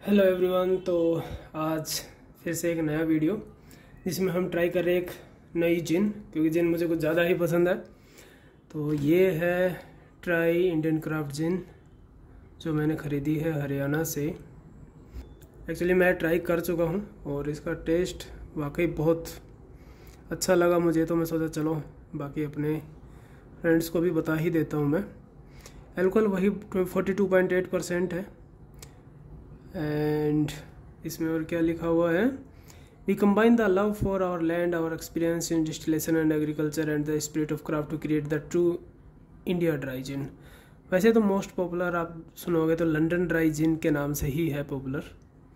Hello everyone. तो आज फिर से एक नया वीडियो जिसमें हम ट्राई कर रहे हैं एक नई जिन, क्योंकि जिन मुझे कुछ ज़्यादा ही पसंद है। तो ये है ट्राई इंडियन क्राफ्ट जिन जो मैंने ख़रीदी है हरियाणा से। एक्चुअली मैं ट्राई कर चुका हूँ और इसका टेस्ट वाकई बहुत अच्छा लगा मुझे, तो मैं सोचा चलो बाकी अपने फ्रेंड्स को भी बता ही देता हूँ मैं। अल्कोहल वही 42.8% है। एंड इसमें और क्या लिखा हुआ है, we combine the love for our land, our experience in distillation and agriculture and the spirit of craft to create the true India dry gin. वैसे तो मोस्ट पॉपुलर आप सुनोगे तो लंदन ड्राई जिन के नाम से ही है पॉपुलर,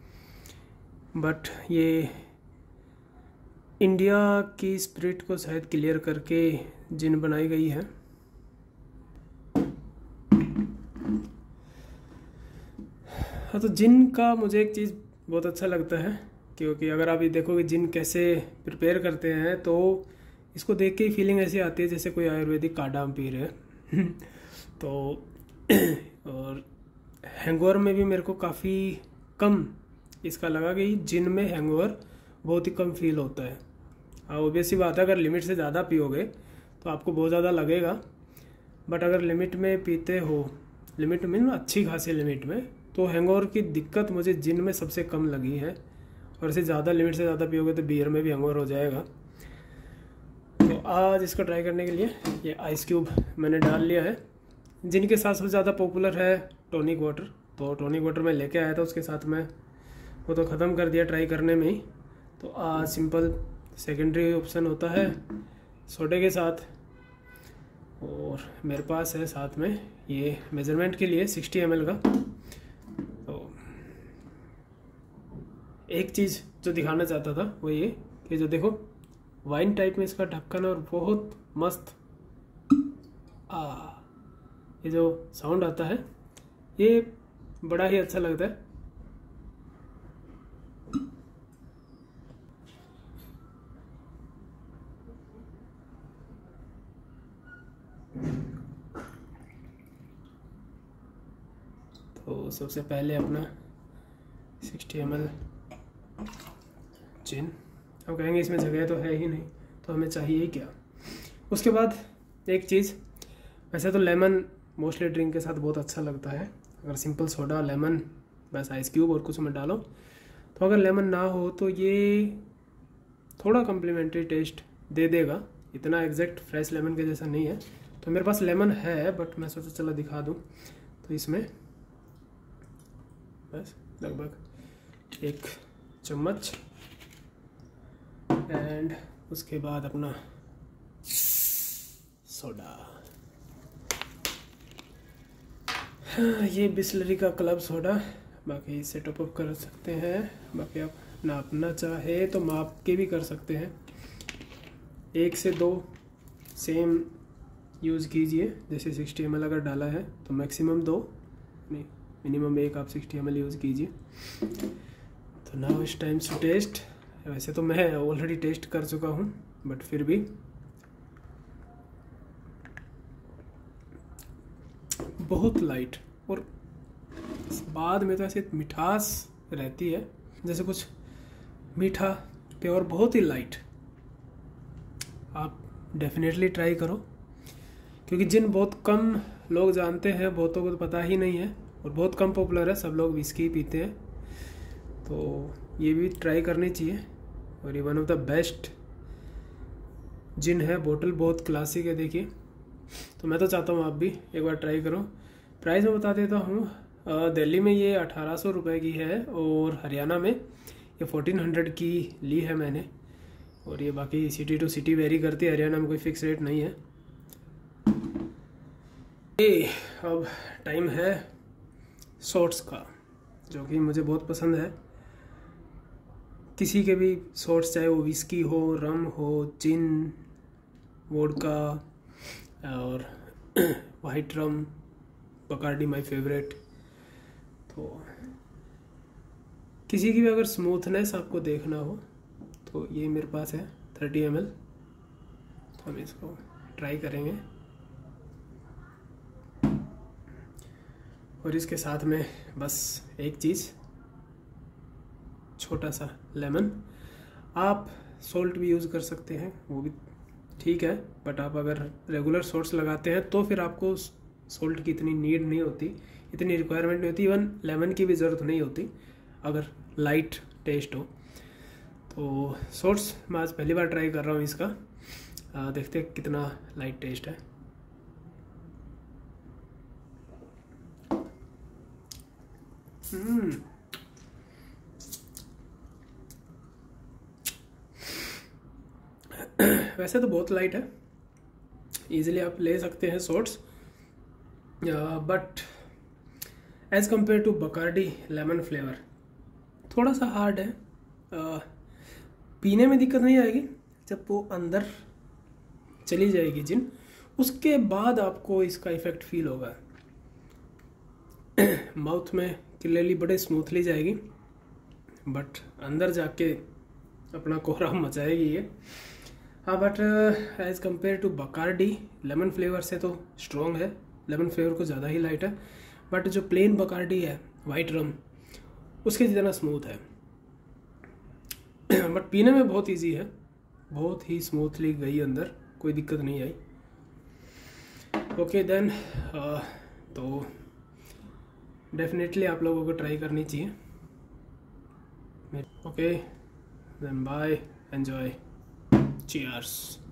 बट ये इंडिया की स्पिरिट को शायद क्लियर करके जिन बनाई गई है। हाँ, तो जिन का मुझे एक चीज़ बहुत अच्छा लगता है, क्योंकि अगर आप ये देखोगे जिन कैसे प्रिपेयर करते हैं तो इसको देख के ही फीलिंग ऐसी आती है जैसे कोई आयुर्वेदिक काढ़ा हम पी रहे हैं। तो और हैंगओवर में भी मेरे को काफ़ी कम इसका लगा कि जिन में हैंगओवर बहुत ही कम फील होता है। ऑब्वियसली बात है, अगर लिमिट से ज़्यादा पियोगे तो आपको बहुत ज़्यादा लगेगा, बट अगर लिमिट में पीते हो, लिमिट में ना अच्छी खासी लिमिट में, तो हैंगओवर की दिक्कत मुझे जिन में सबसे कम लगी है। और इसे ज़्यादा लिमिट से ज़्यादा पियोगे तो बियर में भी हैंगओवर हो जाएगा। तो आज इसको ट्राई करने के लिए ये आइस क्यूब मैंने डाल लिया है। जिनके साथ सबसे ज़्यादा पॉपुलर है टॉनिक वाटर, तो टॉनिक वाटर मैं लेके आया था, उसके साथ मैं वो तो ख़त्म कर दिया ट्राई करने में ही। तो आज सिंपल सेकेंडरी ऑप्शन होता है सोडे के साथ, और मेरे पास है साथ में ये मेजरमेंट के लिए 60 ml का। तो एक चीज़ जो दिखाना चाहता था वो ये कि जो देखो वाइन टाइप में इसका ढक्कन, और बहुत मस्त ये जो साउंड आता है ये बड़ा ही अच्छा लगता है। तो सबसे पहले अपना 60 ml जिन, हम कहेंगे इसमें जगह तो है ही नहीं तो हमें चाहिए ही क्या। उसके बाद एक चीज़, वैसे तो लेमन मोस्टली ड्रिंक के साथ बहुत अच्छा लगता है। अगर सिंपल सोडा लेमन बस आइस क्यूब और कुछ में डालो, तो अगर लेमन ना हो तो ये थोड़ा कम्प्लीमेंट्री टेस्ट दे देगा, इतना एग्जैक्ट फ्रेश लेमन के जैसा नहीं है। तो मेरे पास लेमन है, बट मैं सोचा चला दिखा दूँ। तो इसमें बस लगभग 1 चम्मच, एंड उसके बाद अपना सोडा। ये बिस्लरी का क्लब सोडा, बाकी इसे टॉप अप कर सकते हैं। बाकी आप नापना चाहे तो माप के भी कर सकते हैं, 1 से 2 सेम यूज़ कीजिए। जैसे 60 ml अगर डाला है तो मैक्सिमम 2 नहीं, मिनिमम 1 आप 60 ml यूज़ कीजिए। तो now it's time to taste. वैसे तो मैं ऑलरेडी टेस्ट कर चुका हूँ, बट फिर भी बहुत लाइट, और बाद में तो ऐसे मिठास रहती है जैसे कुछ मीठा प्योर, बहुत ही लाइट। आप डेफिनेटली ट्राई करो, क्योंकि जिन बहुत कम लोग जानते हैं, बहुतों को तो पता ही नहीं है, और बहुत कम पॉपुलर है, सब लोग विस्की पीते हैं। तो ये भी ट्राई करनी चाहिए, और ये one of the best gin है। बोतल बहुत क्लासिक है, देखिए। तो मैं तो चाहता हूँ आप भी एक बार ट्राई करो। प्राइस मैं बता देता हूँ, दिल्ली में ये 1800 रुपये की है, और हरियाणा में ये 1400 की ली है मैंने। और ये बाकी सिटी टू सिटी वेरी करती है, हरियाणा में कोई फिक्स रेट नहीं है। अब टाइम है शॉट्स का, जो कि मुझे बहुत पसंद है। किसी के भी शॉट्स, चाहे वो विस्की हो, रम हो, जिन, वोडका और white rum, Bacardi my favourite. तो किसी की भी अगर स्मूथनेस आपको देखना हो तो ये मेरे पास है 30 ml। तो हम इसको ट्राई करेंगे, और इसके साथ में बस एक चीज़, छोटा सा लेमन। आप सॉल्ट भी यूज़ कर सकते हैं, वो भी ठीक है, बट आप अगर रेगुलर सॉल्ट्स लगाते हैं तो फिर आपको सॉल्ट की इतनी नीड नहीं होती, इतनी रिक्वायरमेंट नहीं होती, इवन लेमन की भी ज़रूरत नहीं होती अगर लाइट टेस्ट हो। तो सॉल्ट्स मैं आज पहली बार ट्राई कर रहा हूँ इसका, देखते हैं कितना लाइट टेस्ट है। वैसे तो बहुत लाइट है, इजीली आप ले सकते हैं salts, but as compared to Bacardi lemon flavour थोड़ा सा हार्ड है। पीने में दिक्कत नहीं आएगी, जब वो अंदर चली जाएगी जिन, उसके बाद आपको इसका इफ़ेक्ट फील होगा। माउथ में क्लियरली बड़े स्मूथली जाएगी, बट अंदर जाके अपना कोहराम मचाएगी ये। हाँ, but as compared to Bacardi lemon flavour से तो स्ट्रॉन्ग है, लेमन फ्लेवर को ज़्यादा ही लाइट है, बट जो प्लेन बकार्डी है वाइट रम उसके जितना स्मूथ है। बट पीने में बहुत इजी है, बहुत ही स्मूथली गई अंदर, कोई दिक्कत नहीं आई। ओके देन, तो डेफिनेटली आप लोगों को ट्राई करनी चाहिए। Okay then bye, enjoy, cheers.